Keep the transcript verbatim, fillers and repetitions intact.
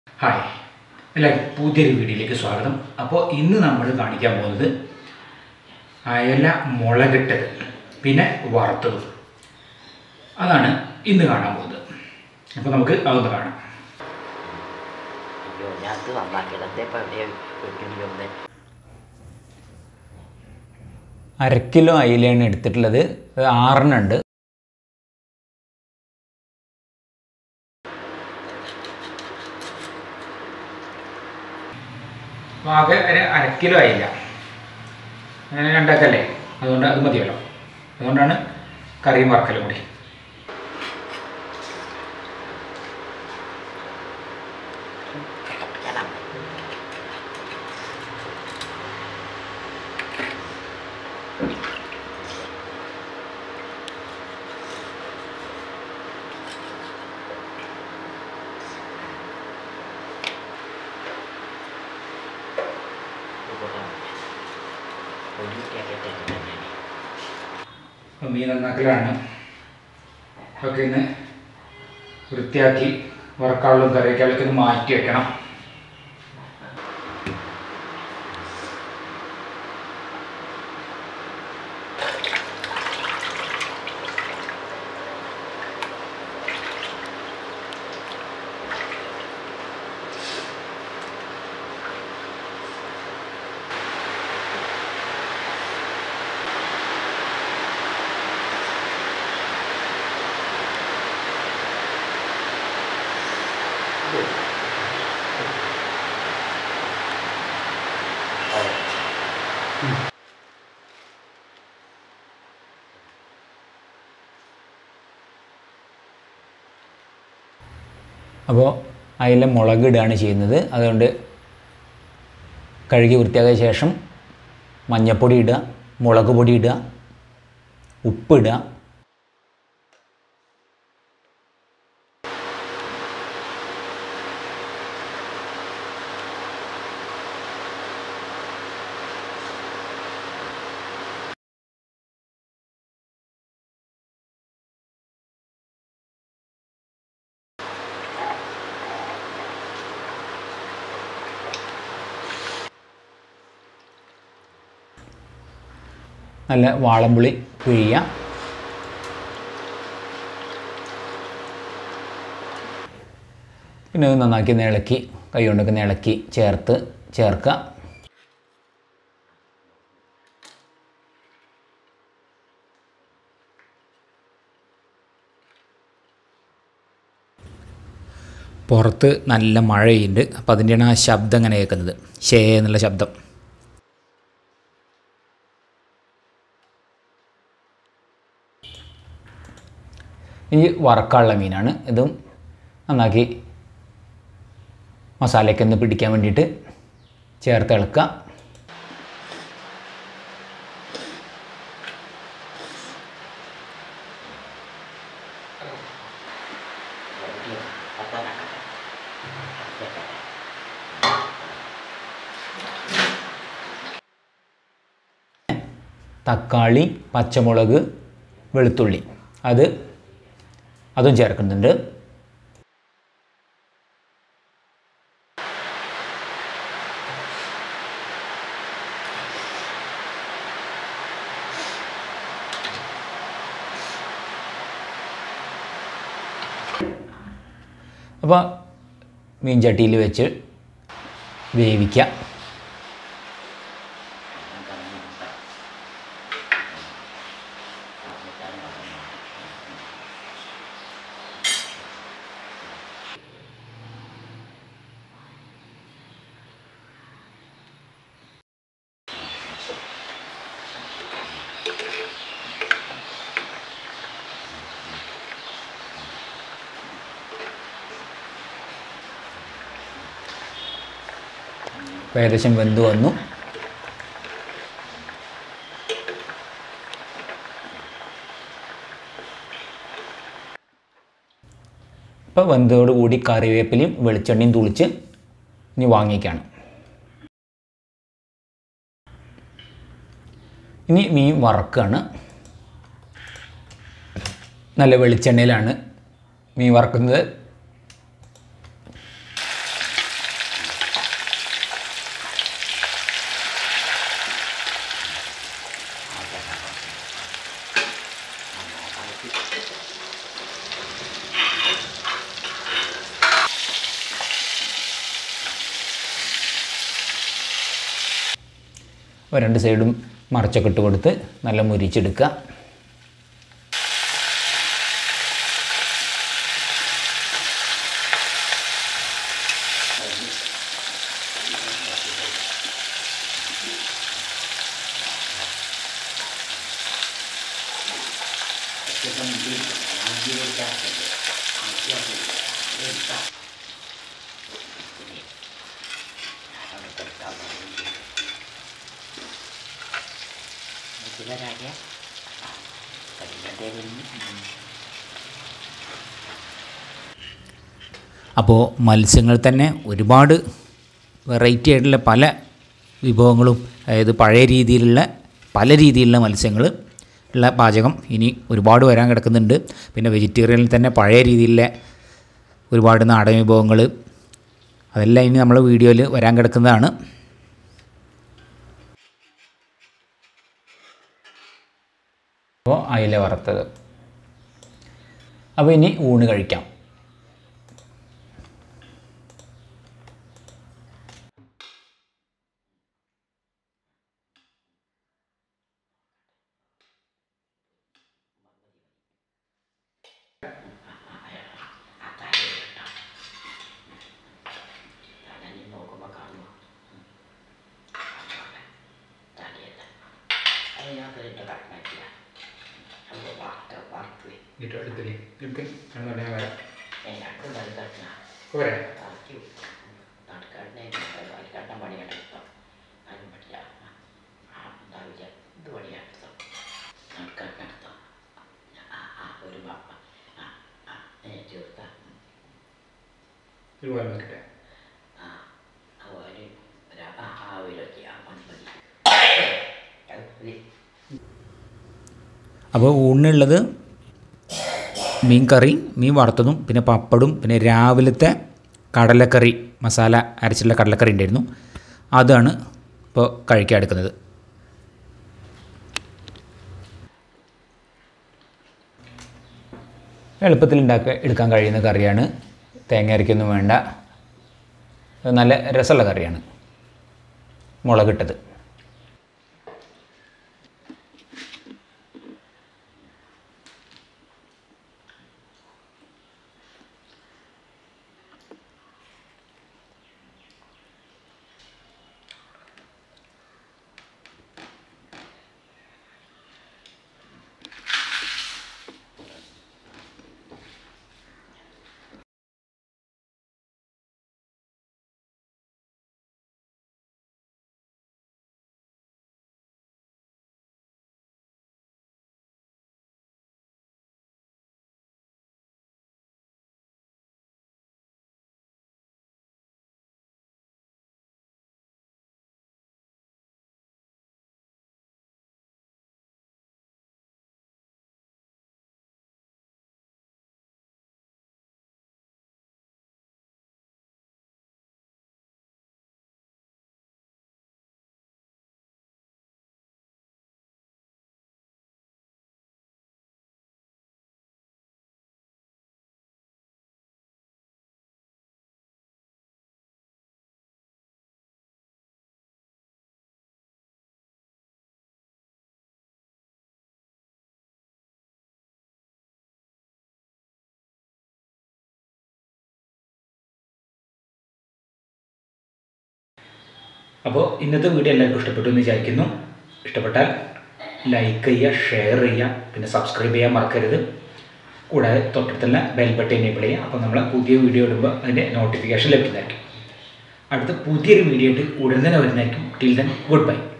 Hi, എല്ലാവർക്കും പുതിയൊരു വീഡിയോയിലേക്ക് സ്വാഗതം. അപ്പോൾ ഇന്ന് നമ്മൾ കാണിക്കാൻ പോകുന്നത് അയല മുളകിട്ടത് പിന്നെ വറുത്തത് അതാണ് ഇന്ന് കാണാൻ പോകുന്നത്. അപ്പോൾ നമുക്ക് അതൊന്ന് കാണാം. അര കിലോ അയിലയാണ് എടുത്തിട്ടുള്ളത്. ആറെണ്ണുണ്ട്. ആകെ ഒരു അര കിലോ ആയില്ല, അങ്ങനെ രണ്ടാക്കല്ലേ, അതുകൊണ്ട് അത് മതിയല്ലോ. അതുകൊണ്ടാണ് കറിയും വറക്കലും കൂടി. അപ്പോൾ മീൻ നന്നാക്കലാണ്. ഒക്കെ ഇന്ന് വൃത്തിയാക്കി വറക്കാളും കറിവയ്ക്കാളൊക്കെ ഒന്ന് മാറ്റി വെക്കണം. അപ്പോൾ അയില മുളകിടുകയാണ് ചെയ്യുന്നത്. അതുകൊണ്ട് കഴുകി വൃത്തിയാക്കിയ ശേഷം മഞ്ഞൾപ്പൊടി ഇടുക, മുളക് പൊടി ഇടുക, ഉപ്പിടുക, നല്ല വാളംപുളി പിഴിയുക. പിന്നെ നന്നാക്കി ഇളക്കി, കൈ കൊണ്ടൊക്കെ ഇളക്കി ചേർത്ത് ചേർക്കുക. പുറത്ത് നല്ല മഴയുണ്ട്. അപ്പോൾ അതിൻ്റെയാണ് ആ ശബ്ദം അങ്ങനെ കേൾക്കുന്നത്, ഷേ എന്നുള്ള ശബ്ദം. ഇനി വറക്കാനുള്ള മീനാണ്. ഇതും നന്നാക്കി മസാലയൊക്കെ ഒന്ന് പിടിക്കാൻ വേണ്ടിയിട്ട് ചേർത്ത് ഇളക്കുക. തക്കാളി, പച്ചമുളക്, വെളുത്തുള്ളി അത് അതും ചേർക്കുന്നുണ്ട്. അപ്പോൾ മീൻചട്ടിയിൽ വെച്ച് വേവിക്കുക. ഏകദേശം വെന്ത് വന്നു. ഇപ്പോൾ വെന്തോടുകൂടി കറിവേപ്പിലയും വെളിച്ചെണ്ണയും തുളിച്ച് ഇനി വാങ്ങിക്കാണ്. ഇനി മീൻ വറക്കുകയാണ്. നല്ല വെളിച്ചെണ്ണയിലാണ് മീൻ വറക്കുന്നത്. രണ്ട് സൈഡും മറിച്ചൊക്കെ ഇട്ട് കൊടുത്ത് നല്ല മുരിച്ചെടുക്കുക. അപ്പോൾ മത്സ്യങ്ങൾ തന്നെ ഒരുപാട് വെറൈറ്റി ആയിട്ടുള്ള പല വിഭവങ്ങളും, അതായത് പഴയ രീതിയിലുള്ള പല രീതിയിലുള്ള മത്സ്യങ്ങൾ ഉള്ള പാചകം ഇനി ഒരുപാട് വരാൻ കിടക്കുന്നുണ്ട്. പിന്നെ വെജിറ്റേറിയനിൽ തന്നെ പഴയ രീതിയിലുള്ള ഒരുപാട് നാടൻ വിഭവങ്ങൾ, അതെല്ലാം ഇനി നമ്മൾ വീഡിയോയിൽ വരാൻ കിടക്കുന്നതാണ്. അപ്പോൾ അയില വറുത്തത്. അപ്പോൾ ഇനി ഊണ് കഴിക്കാം. Gitu ada tadi, mungkin kan ada yang ada. Eh, aku dah dekat nak. Kau ada? Aku tak dekat ni, kalau dekat nama dia dekat. Anu macam ah, dah lihat dua dia dekat. Dekat kan dekat. Ah, ah, baru bapa. Ah, ah, ni cerita. Luar macam ah, awak ni berapa awal lagi apa ni? അപ്പോൾ ഊണിനുള്ളത് മീൻ കറി, മീൻ വറുത്തതും പിന്നെ പപ്പടും പിന്നെ രാവിലത്തെ കടലക്കറി, മസാല അരച്ചിട്ടുള്ള കടലക്കറി ഉണ്ടായിരുന്നു. അതാണ് ഇപ്പോൾ കഴിക്കാൻ എടുക്കുന്നത്. എളുപ്പത്തിൽ ഉണ്ടാക്കുക എടുക്കാൻ കഴിയുന്ന കറിയാണ്. തേങ്ങ അരയ്ക്കൊന്നും വേണ്ട, നല്ല രസമുള്ള കറിയാണ്. മുളകിട്ടത്. അപ്പോൾ ഇന്നത്തെ വീഡിയോ എല്ലാവർക്കും ഇഷ്ടപ്പെട്ടു എന്ന് വിചാരിക്കുന്നു. ഇഷ്ടപ്പെട്ടാൽ ലൈക്ക് ചെയ്യുക, ഷെയർ ചെയ്യുക, പിന്നെ സബ്സ്ക്രൈബ് ചെയ്യാൻ മറക്കരുത്. കൂടാതെ തൊട്ടടുത്തുള്ള ബെൽ ബട്ടൺ എനേബിൾ ചെയ്യുക. അപ്പോൾ നമ്മൾ പുതിയ വീഡിയോ ഇടുമ്പോൾ അതിൻ്റെ നോട്ടിഫിക്കേഷൻ ലഭിക്കുന്നതായിരിക്കും. അടുത്ത പുതിയൊരു വീഡിയോ ആയിട്ട് ഉടൻ തന്നെ വരുന്നതായിരിക്കും. Till then good bye.